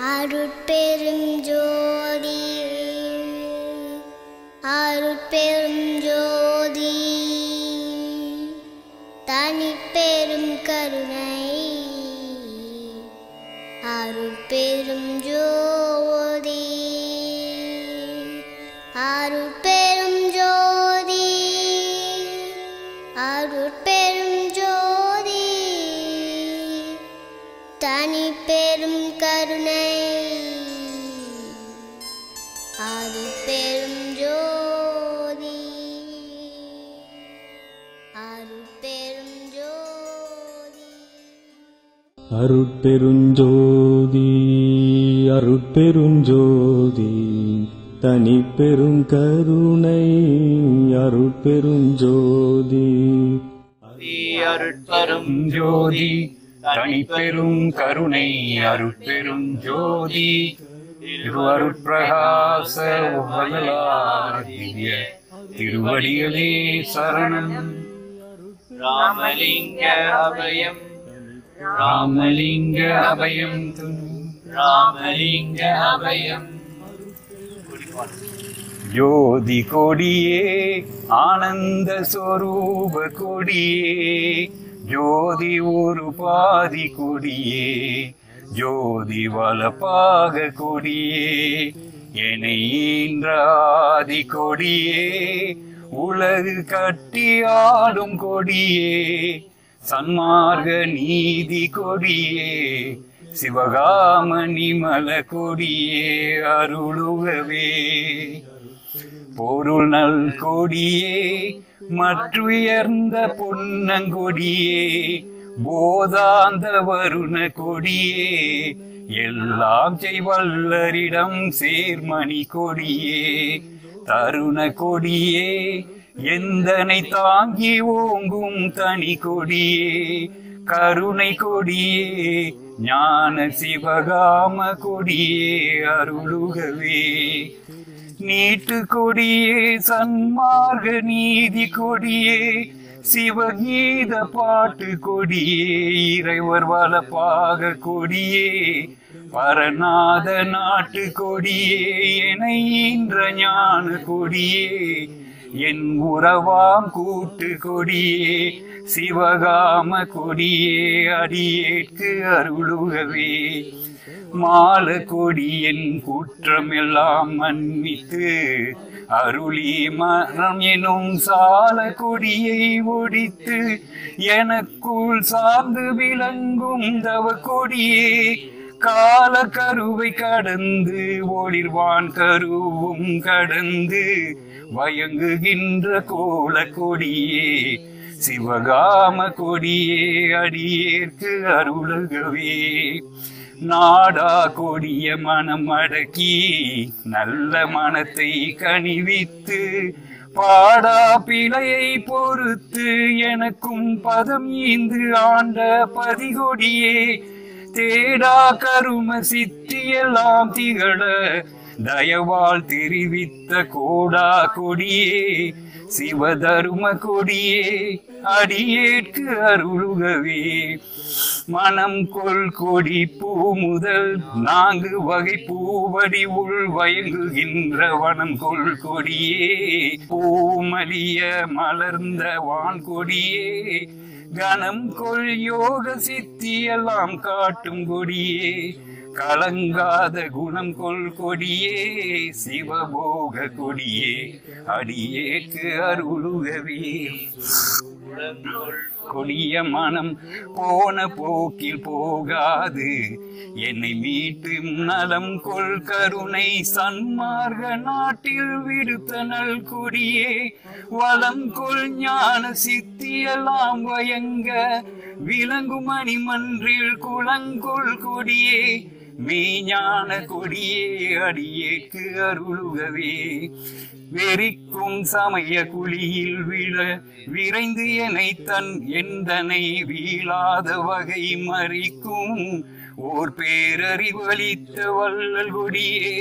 அருட்பெரும் ஜோதி அருட்பெரும் ஜோதி தனிப்பெரும் கருணை அருட்பெரும் ஜோதி அருட்பெரும் ஜோதி அருட்பெரும் ஜோதி தனிப்பெரும் கருணை அருட்பெரும் ஜோதி அருட்பெரும் ஜோதி அருட்பெருஞ்சோதி அருட்பெருஞ்சோதி தனிப்பெரும் கருணை அருட்பெருஞ்சோதி அருட்பெரும் ஜோதி தனிப்பெரும் கருணை அருட்பெரும் ஜோதி திருவருட்பிரகாச திவ்ய திருவடிகளே சரணம். ராமலிங்க அபயம் ராமலிங்க அபயம் ராமலிங்க அபயம். ஜோதி கொடியே ஆனந்த ஸ்வரூப கொடியே ஜோதி ஒரு பாதி கொடியே ஜோதி வலப்பாக கொடியே என்னை ஈன்ற ஆதி கொடியே உலகு கட்டி ஆடும் கொடியே சன்மார்க்க நீதி கொடியே சிவகாம நிமல கொடியே அருளுகவே பொருள் நல் கொடியே மற்றுயர்ந்த பொன்னங்கொடியே போதாந்த வருண கொடியே எல்லாம் செய்வல்லரிடம் சேர்மணி கொடியே தருண கொடியே எந்தனை தாங்கி ஓங்கும் தனி கொடியே கருணை கொடியே ஞான சிவகாம கொடியே அருளுகவே நீட்டு கொடியே சன்மார்க்க நீதி கொடியே சிவகீத பாட்டு கொடியே இறைவர் வலப்பாக கொடியே பரநாத நாட்டு கொடியே என ஈன்ற ஞான கொடியே என் உறவாம் கூட்டு கொடியே சிவகாம கொடியே அடியேற்கு அருளுகவே மால கொடியின் குற்றமெல்லாம் மன்னித்து அருளி மரம் எனும் சால கொடியை ஒடித்து எனக்குள் சார்ந்து விளங்கும் தவ கொடியே கால கருவை கடந்து ஒளிர்வான் கருவும் கடந்து வயங்குகின்ற கோல கொடியே சிவகாம கொடியே அடியேற்கு அருளுகவே நாடா கொடிய மனம் அடக்கி நல்ல மனத்தை கனிவித்து பாடா பிழையை பொறுத்து எனக்கும் பதம் ஈந்து ஆண்ட பதிகொடியே தேடா கரும சித்தியெல்லாம் திகழ தயவால் தெரிவித்த கோடா கொடியே சிவதரும கொடியே அடியேற்கு அருளுகவே மனம் கொள் கொடி பூ முதல் 4 வகை பூவடி உள் வயங்குகின்ற வனம் கொள் கொடியே பூமலிய மலர்ந்த வான் கொடியே கணம் கொள் யோக சித்தியெல்லாம் காட்டும் கொடியே கலங்காத குணம் கொள் கொடியே சிவபோக கொடியே அடியேற்கு அருளுகவே கொடிய மனம் போன போக்கில் போகாது என்னை மீட்டு நலம் கொள் கருணை சன்மார்க்க நாட்டில் விடுத்த நல் கொடியே வளம் கொள் ஞான சித்தியெல்லாம் வயங்க விளங்கும் மணிமன்றில் குளங்கொள் கொடியே மெய்ஞான கொடியே அடியேற்கு அருளுகவே வெறிக்கும் சமய குழியில் விழ விரைந்து என்னை தன் எந்தனை வீழாத வகை மறிக்கும் ஓர் பேரறிவளித்த வள்ளல் கொடியே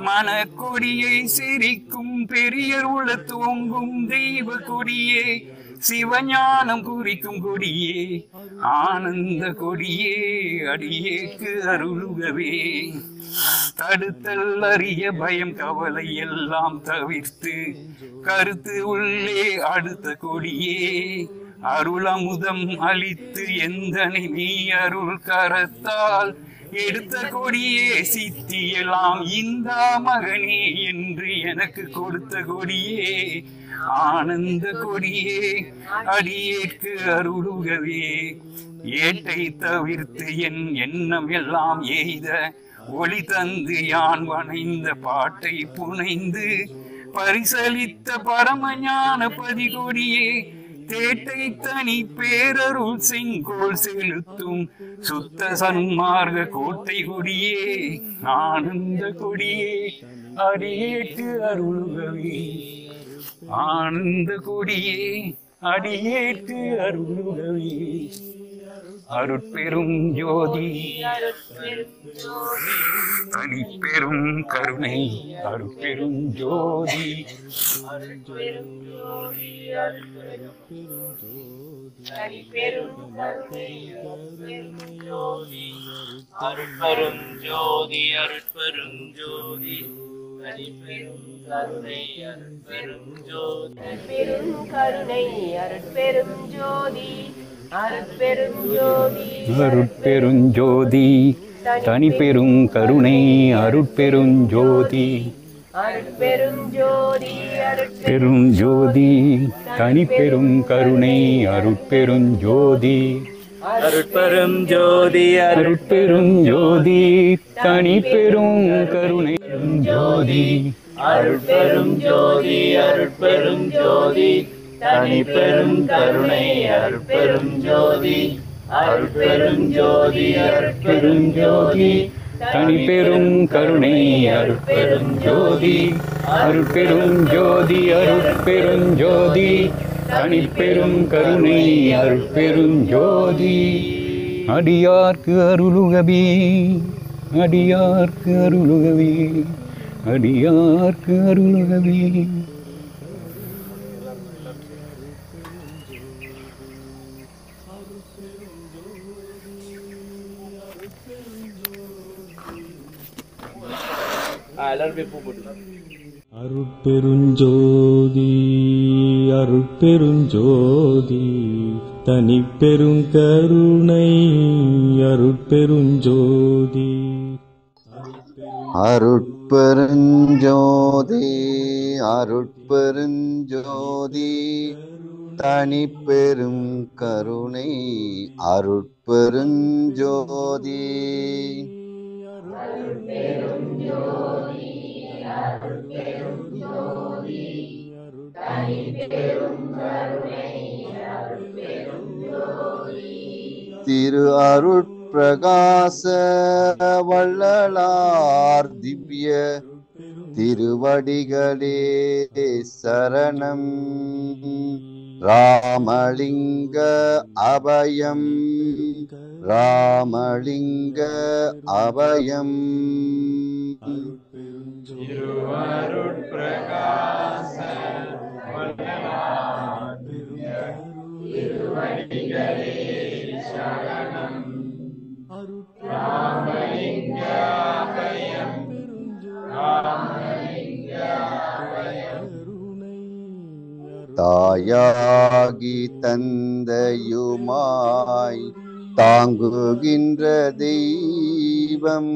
மனக்கொடியை சிரிக்கும் பெரியர் உள்ள தூங்கும் தெய்வ கொடியே சிவஞானம் குறிக்கும் கொடியே ஆனந்த கொடியே அடியேக்கு அருளுகவே. தடுத்தல் அறிய பயம் கவலை எல்லாம் தவிர்த்து கருத்து உள்ளே அடுத்த கொடியே அருளமுதம் அளித்து எந்தனை நீ அருள் கரத்தால் எடுத்த கொடியே சித்தியெல்லாம் இந்த மகனே என்று எனக்கு கொடுத்த கொடியே ஆனந்த கொடியே அடியேற்கு அருளுகவே. ஏட்டை தவிர்த்து என் எண்ணம் எல்லாம் எய்த ஒளி தந்து யான் வணைந்த பாட்டை புனைந்து பரிசலித்த பரமஞான பதிகொடியே தேட்டை தனி பேரருள் செங்கோல் செலுத்தும் சுத்த சன்மார்க்க கோட்டை கொடியே ஆனந்த கொடியே அடியேற்கு அருளுகவே. ஆனந்த கொடியே அடியேற்கு அருளுகவே. அருட்பெரும் ஜோதி தனிப்பெரும் கருணை அருட்பெரும் ஜோதி. அருட்பெரும் ஜோதி அருட்பெரும் ஜோதி தனிப்பெரும் கருணை அருட்பெரும் ஜோதி பெரும் கருணை அருட்பெரும் ஜோதி அருட்பெரும் ஜோதி அருட்பெரும் ஜோதி தனிப்பெரும் கருணை அருட்பெரும் ஜோதி அருட்பெரும் ஜோதி பெரும் ஜோதி தனிப்பெரும் கருணை அருட்பெரும் ஜோதி அருட்பெரும் ஜோதி அருட்பெரும் ஜோதி தனிப்பெரும் கருணை ஜோதி அருட்பெரும் ஜோதி அருட்பெரும் ஜோதி தனிப்பெரும் கருணை அருட்பெரும் ஜோதி அருட்பெரும் ஜோதி அருட்பெரும் ஜோதி தனிப்பெரும் கருணை அருட்பெரும் ஜோதி அருட்பெரும் ஜோதி அருட்பெரும் ஜோதி தனிப்பெரும் கருணை அருட்பெரும் ஜோதி. அடியார்க்கு அருளுகவே அடியார்க்கு அருளுகவே அடியார்க்கு அருளுகவே. அருட்பெருஞ்சோதி அருட்பெருஞ்சோதி தனிப்பெரும் கருணை அருட்பெருஞ்சோதி. அருட்பெருஞ்சோதி அருட்பெருஞ்சோதி தனிப்பெரும் கருணை அருட்பெருஞ்சோதி. திரு அருட்பிரகாச வள்ளலார் திவ்ய திருவடிகளே சரணம். ராமலிங்க அபயம் ராமலிங்க அபயம். திருவருட்பிரகாச வள்ளலார் திவ்ய திருவடிகளே சரணம். ராமலிங்க அபயம் ராமலிங்க அபயம். தாயாகி தந்தையுமாய் தாங்குகின்ற தெய்வம்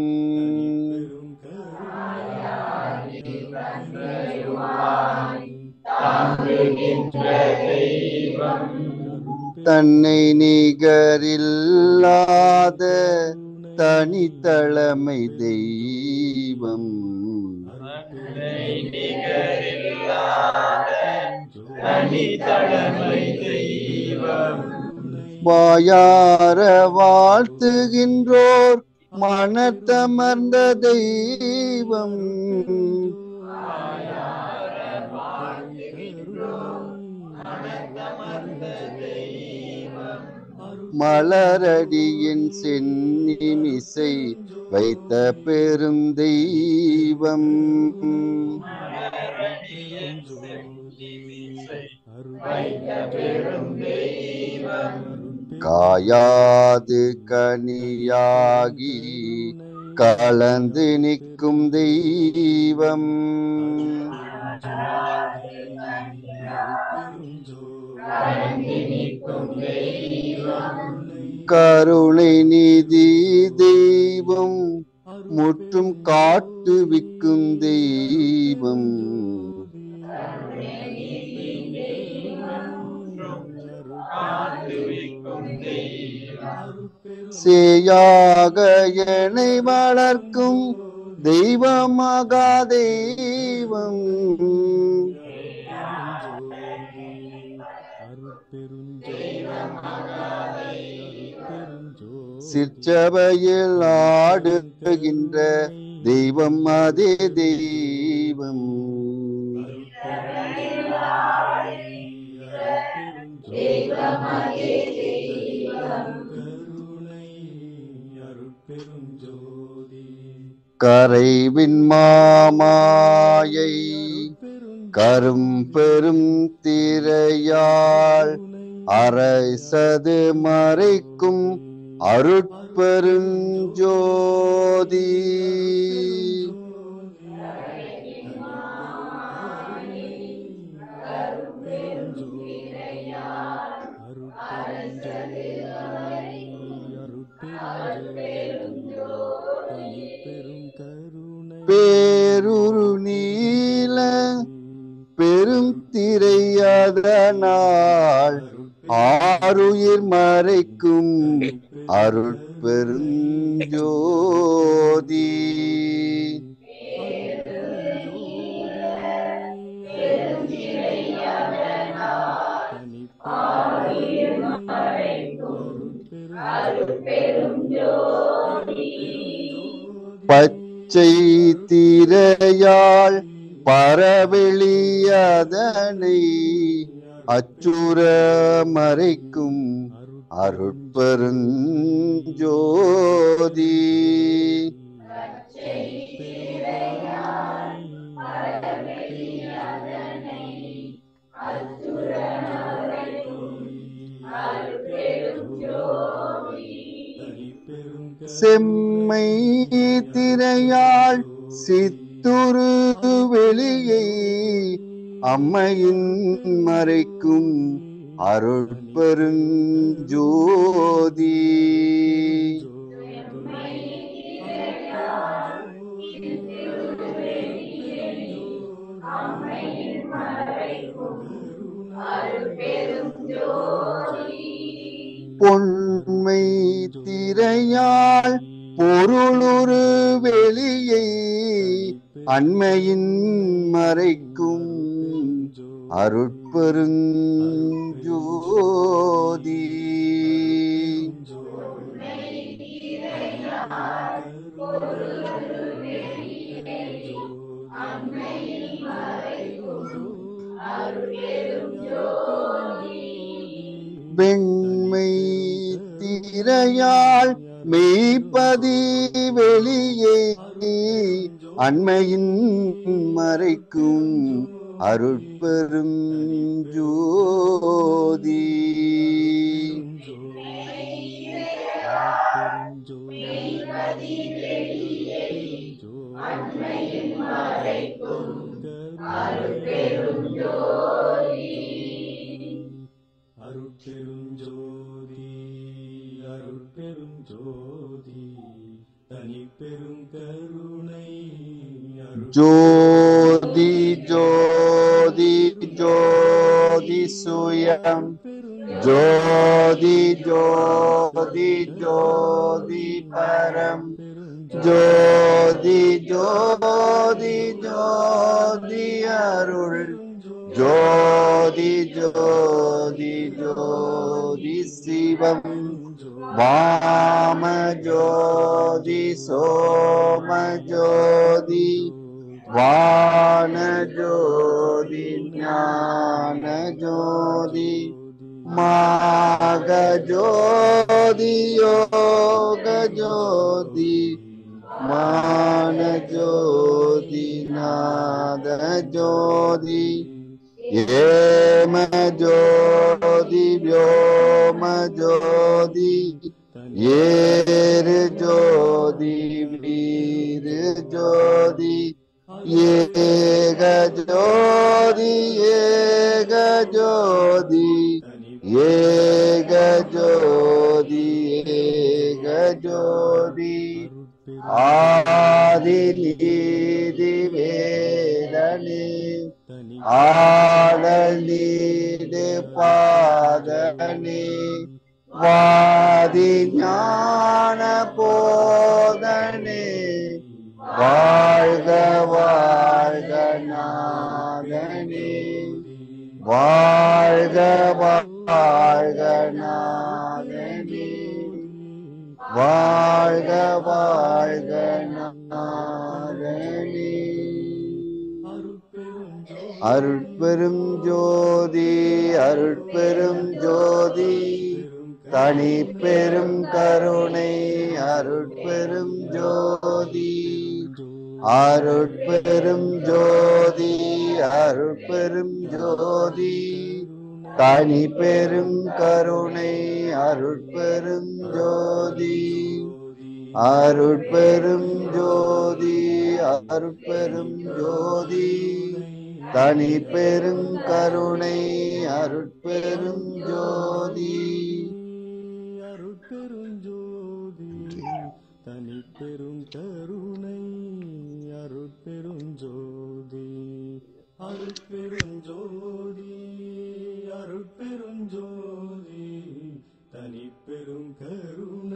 தன்னை நிகரில்லாத தனித்தலைமை தெய்வம் வாயார வாழ்த்துகின்றோர் மனத்தமர்ந்த தெய்வம் மலரடியின் சென்னிமிசை வைத்த பெரும் தெய்வம். காயாது கனியாகி கலந்து நிற்கும் தெய்வம். கருணை நிதி தெய்வம், முற்றும் காட்டுவிக்கும் தெய்வம். சேயாக என்னை வளர்க்கும் தெய்வமகா தெய்வம். சிற்சபையில் ஆடுகின்ற தெய்வம் அதே தெய்வம். கரைவின் மாமாயை கரும்பெரும் திரையால் அரைசது மறைக்கும் அருட்பெருஞ்சோதி. பேருரு நீல பெரும் திரையதனால் ஆருயிர் மறைக்கும் அருட்பெருஞ்சோதி. பச்சை திரையால் பரவெளியதனை அச்சுர மறைக்கும் அருட்பெருஞ்சோதி. செம்மை திரையால் சித்துரு வெளியை அம்மையின் மறைக்கும் அருட்பெருஞ்சோதி. பொன்மை திரையால் பொருளுரு வெளியை அண்மையின் மறைக்கும் அருட்பெருஞ்சோதி. வெண்மை திரையால் மெய்ப்பதி வெளியே அண்மையின் மறைக்கும் அருட்பெருஞ்சோதி. அருட்பெருஞ்சோதி அருட்பெருஞ்சோதி தனிப்பெரும் கருணை. ஜோதி ஜோதி ஜோதி சுயம் ஜோதி ஜோதி ஜோதி பரம் ஜோதி ஜோதி ஜோதி அருள் ஜோதி ஜோதி ஜோதி சிவம் வாம ஜோதி சோம ஜோதி வான ஜோதி ஞான ஜோதி மாக ஜோதி யோக ஜோதி மான ஜோதி நாத ஜோதி ஏம ஜோதி வ்யோம ஜோதி ஏரு ஜோதி வீரு ஜோதி ஏக ஜோதி ஏக ஜோதி ஏக ஜோதி ஏக ஜோதி ஆதி நீதி வேதனே ஆடல் நீடு பாதனே வாதி ஞான போதனே வாழ்க வாழ்க நாதனே வாழ்க வாழ்க நாதனே வாழ்க வாழ்க நாதனே அருட்பெரும் ஜோதி அருட்பெரும் ஜோதி தனி பெரும் கருணை அருட்பெரும் ஜோதி அருட்பெரும் ஜோதி அருட்பெரும் ஜோதி தனி பெரும் கருணை அருட்பெரும் ஜோதி அருட்பெரும் ஜோதி அருட்பெரும் ஜோதி தனி பெரும் கருணை அருட்பெரும் ஜோதி அருட்பெருஞ்சோதி தனி பெரும் கருணை அருட்பெருஞ்சோதி அருட்பெருஞ்சோதி அருட்பெருஞ்சோதி தனி பெரும் கருணை